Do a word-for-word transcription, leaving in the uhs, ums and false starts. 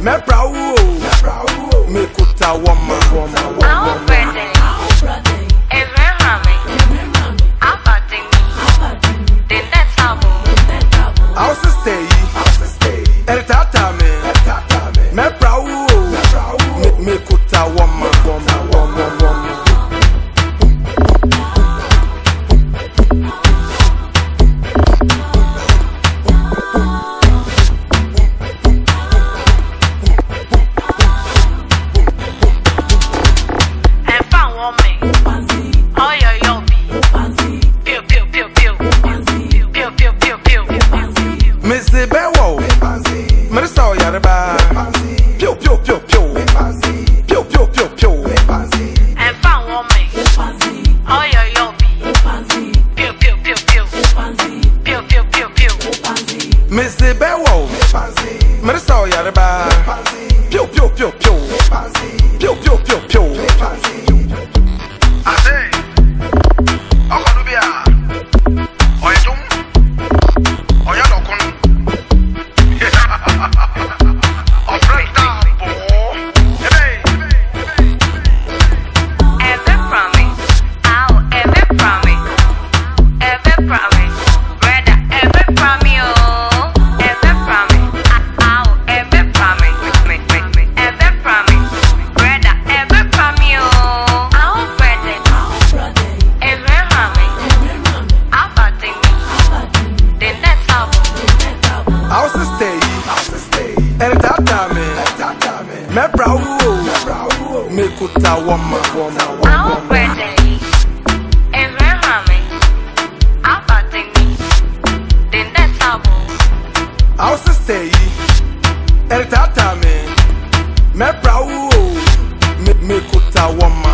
me brau, me kuta wama. Our birthday, every hammy, our thing, then that's Taabo. I'll stay, and tata me, me brau, me kuta wama. Missy Bewo, Marissa Yaraba, Pio Pio Pio Pio, Pio Pio Pio Pio, and found woman. Oh, yo, yo, Pio Pio Pio Pio, Pio Pio Pio Pio, Missy Bewo, Marissa Yaraba, Pio Pio Pio Pio, Pio Pio Pio Pio. I say, I'm gonna be a, oh, you don't. And tata me, me brau, me kuta wama. Our birthday, every hammy, our thing, then that's Taabo. I'll stay, and tata me, me brau, me kuta wama.